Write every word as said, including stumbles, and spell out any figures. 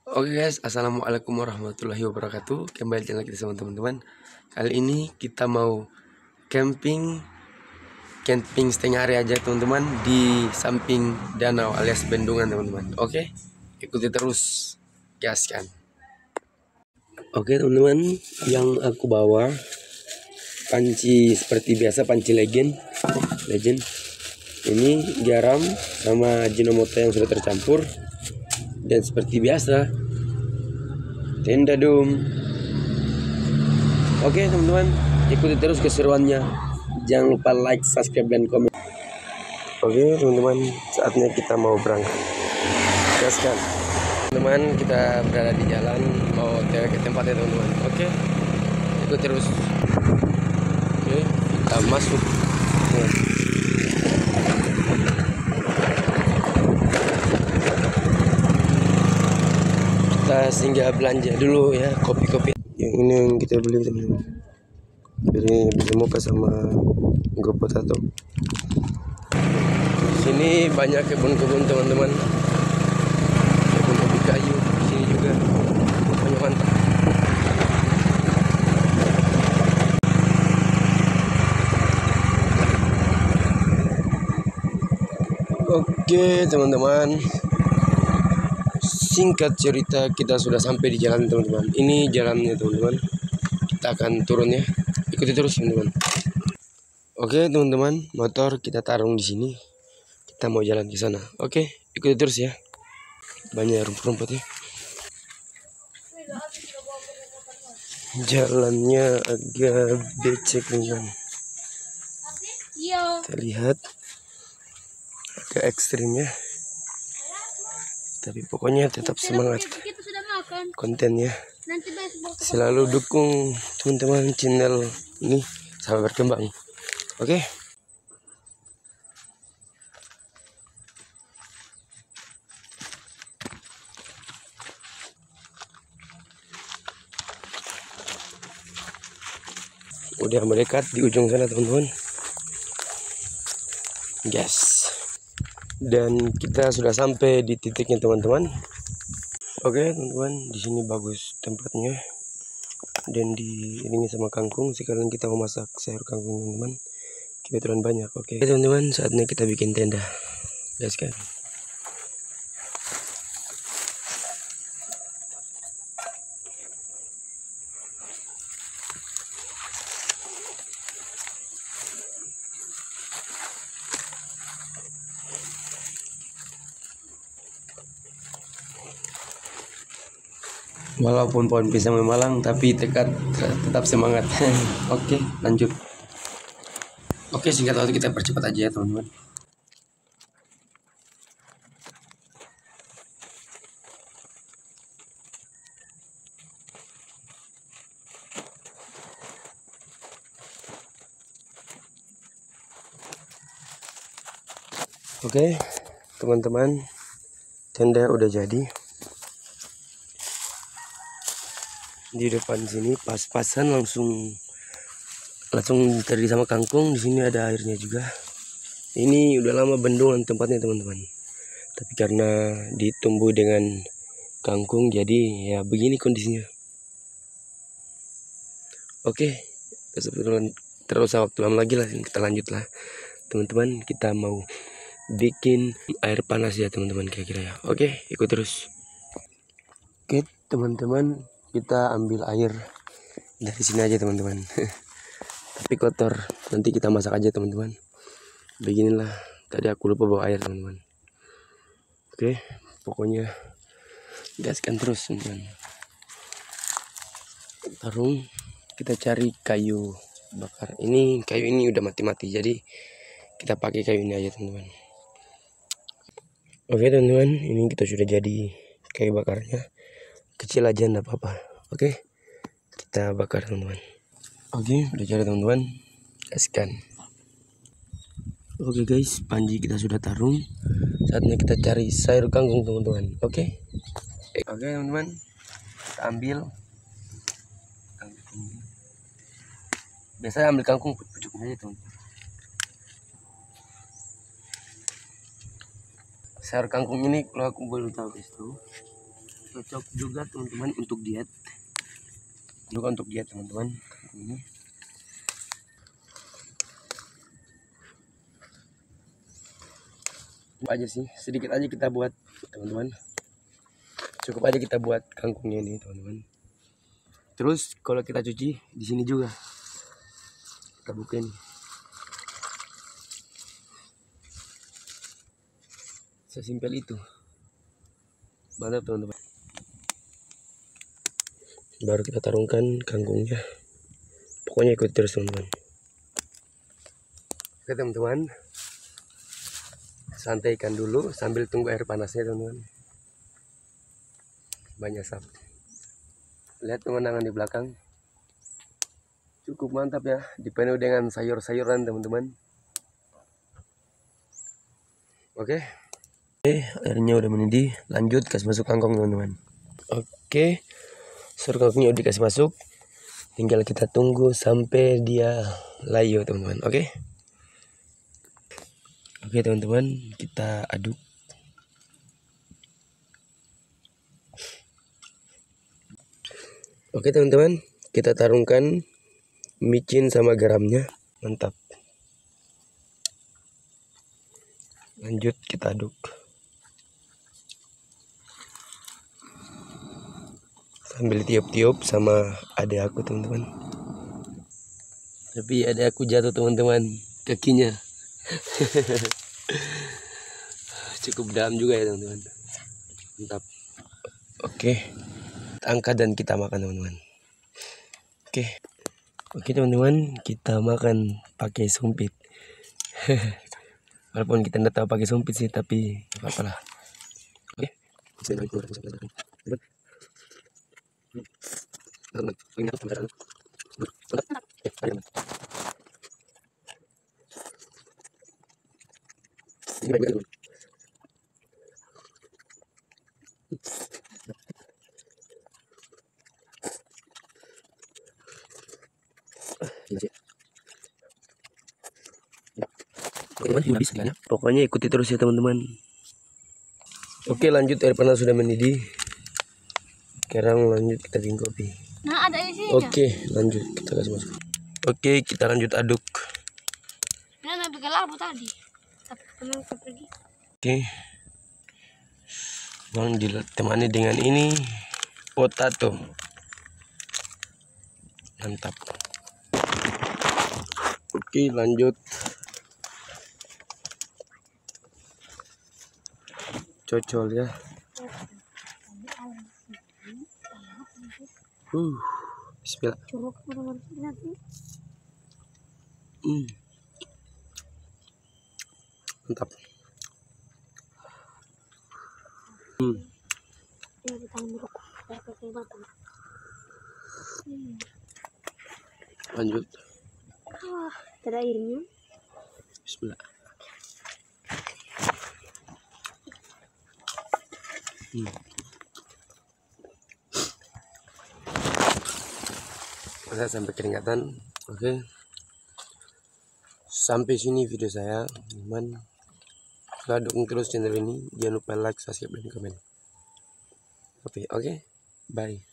Oke guys, assalamualaikum warahmatullahi wabarakatuh. Kembali channel kita sama teman-teman. Kali ini kita mau camping, camping setengah hari aja teman-teman di samping danau alias bendungan teman-teman. Oke, ikuti terus, gaskan. Oke teman-teman, yang aku bawa panci seperti biasa, panci legend, legend. Ini garam sama Ajinomoto yang sudah tercampur. Dan seperti biasa, tenda dum. Oke teman-teman, ikuti terus keseruannya. Jangan lupa like, subscribe, dan komen. Oke teman-teman, saatnya kita mau berangkat. Gaskan. Teman-teman, kita berada di jalan mau ke tempatnya teman-teman. Oke, ikuti terus. Oke, kita masuk. Kita singgah belanja dulu ya, kopi-kopi. Yang ini yang kita beli teman-teman. Beli beli mocha sama GoPotato. Sini banyak kebun-kebun teman-teman. Kebun kopi kayu di sini juga. Banyak mantap. Oke teman-teman. Singkat cerita, kita sudah sampai di jalan teman-teman. Ini jalannya teman-teman. Kita akan turun ya. Ikuti terus teman-teman. Oke teman-teman, motor kita taruh di sini. Kita mau jalan ke sana. Oke, ikuti terus ya. Banyak rumput-rumput ya. Jalannya agak becek teman-teman. Kita lihat agak ekstrim ya. Tapi pokoknya tetap semangat kontennya. Selalu dukung teman-teman channel ini sampai berkembang. Oke. Udah mendekat di ujung sana teman-teman. Yes. Dan kita sudah sampai di titiknya teman-teman. Oke teman-teman, di sini bagus tempatnya dan diiringi sama kangkung. Sekarang kita mau masak sayur kangkung teman-teman. Kebetulan banyak. Oke teman-teman, saatnya kita bikin tenda. Guys kan. Walaupun pohon pisang memalang, tapi tekad tetap semangat. Oke, lanjut. Oke, singkat waktu kita percepat aja ya teman-teman. Oke, teman-teman, tenda udah jadi. Di depan sini pas-pasan langsung langsung terdiri sama kangkung. Di sini ada airnya juga. Ini udah lama bendungan tempatnya teman-teman. Tapi karena ditumbuh dengan kangkung, jadi ya begini kondisinya. Oke, terlalu waktu lama lagi lah, kita lanjut lah teman-teman. Kita mau bikin air panas ya teman-teman kira-kira ya. Oke, ikut terus. Oke teman-teman, kita ambil air dari sini aja teman-teman. Tapi kotor, nanti kita masak aja teman-teman. Beginilah, tadi aku lupa bawa air teman-teman. Oke, pokoknya gaskan terus teman-teman. Tarung, kita cari kayu bakar. Ini kayu ini udah mati-mati, jadi kita pakai kayu ini aja teman-teman. Oke teman-teman, ini kita sudah jadi kayu bakarnya. Kecil aja enggak apa-apa. Oke, kita bakar teman-teman. Oke, udah jadi teman-teman. Gaskan. Oke guys, panci kita sudah tarung. Saatnya kita cari sayur kangkung teman-teman. Oke. Oke teman-teman, kita ambil kangkung. Biasanya ambil kangkung pucuknya aja teman-teman. Sayur kangkung ini kalau aku belum tahu guys tuh. cocok juga teman-teman untuk diet, juga untuk diet teman-teman. Ini aja sih, sedikit aja kita buat teman-teman, cukup aja kita buat kangkungnya ini teman-teman. Terus kalau kita cuci di sini juga, kita buka ini, sesimpel itu. Mantap teman-teman. Baru kita tarungkan kangkungnya, pokoknya ikut terus teman-teman. Oke teman-teman, santaikan dulu sambil tunggu air panasnya teman-teman. Banyak asap. Lihat pemandangan di belakang, cukup mantap ya, dipenuhi dengan sayur-sayuran teman-teman. Oke, oke, airnya udah mendidih, lanjut kasih masuk kangkung teman-teman. Oke, seluruh kangkungnya udah dikasih masuk, tinggal kita tunggu sampai dia layu teman-teman. Oke, oke teman-teman, kita aduk. Oke teman-teman, kita tarungkan micin sama garamnya. Mantap. Lanjut kita aduk sambil tiup-tiup sama adik aku teman-teman. Tapi adik aku jatuh teman-teman, kakinya. Cukup dalam juga ya teman-teman. Mantap. Oke, angkat dan kita makan teman-teman. Oke, oke teman-teman, kita makan pakai sumpit. Walaupun kita tidak tahu pakai sumpit sih, tapi apa lah. Oke. Pokoknya ikuti terus ya teman-teman. Oke, lanjut, air panas sudah mendidih. Sekarang lanjut kita bikin kopi. Nah, ada isinya. Oke, lanjut kita kasih masuk. Oke, kita lanjut aduk. Nah, nabi galabu tadi. Tapi pengen pergi. Oke, bang ditemani dengan ini potato. Mantap. Oke, lanjut. Cocol ya. Uh, bismillah. Hmm. Mantap. Hmm. Lanjut. Wah, ada airnya. Bismillah. Hmm. Saya sampai keringatan. Oke, sampai sini video saya teman. Silahkan dukung terus channel ini, jangan lupa like, subscribe, dan komen. Oke, oke, bye.